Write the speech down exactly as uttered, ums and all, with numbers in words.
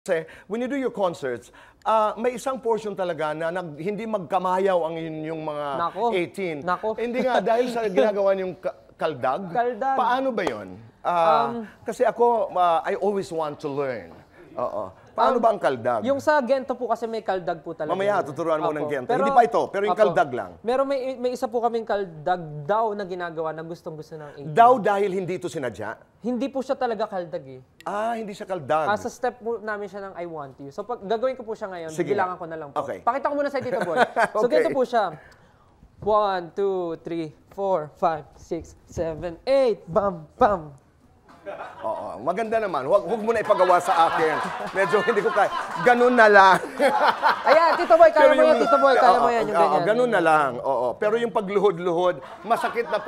Kasi when you do your concerts, ah, may isang portion talaga na nag, hindi magkamayaw ang inyong mga Nako. eighteen. Nako. Hindi nga, dahil sa ginagawa niyong ka- kaldag. Kaldag. Paano ba yun? Ah, Um, kasi ako, ah, I always want to learn. Oo. Paano Um, ba ang kaldag? Yung sa Gento po kasi may kaldag po talaga. Mamaya, yun. tuturuan mo Apo. ng Gento. Hindi pa ito, pero yung Apo. kaldag lang. Meron may, may isa po kaming kaldag daw na ginagawa na gustong-gusto ng eighteen. Daw dahil hindi ito sinadya? Hindi po siya talaga kaldag eh. Ah, hindi siya kaldag. Ah, sa step po namin siya ng I Want You. So pag gagawin ko po siya ngayon, Sige bilangan nga. ko na lang po. Okay. Pakita ko muna sa Tito Boy. So Okay. ganito po siya. One, two, three, four, five, six, seven, eight. Bam, bam. Oo, maganda naman. Huwag, huwag mo na ipagawa sa akin. Medyo hindi ko kaya. Ganun na lang. Ayan, Tito Boy, kaya Pero mo yan, yung- Tito Boy, kaya mo Oo, yan, yung oo, ganyan. ganun na lang. Oo. Pero yung pagluhod-luhod, masakit na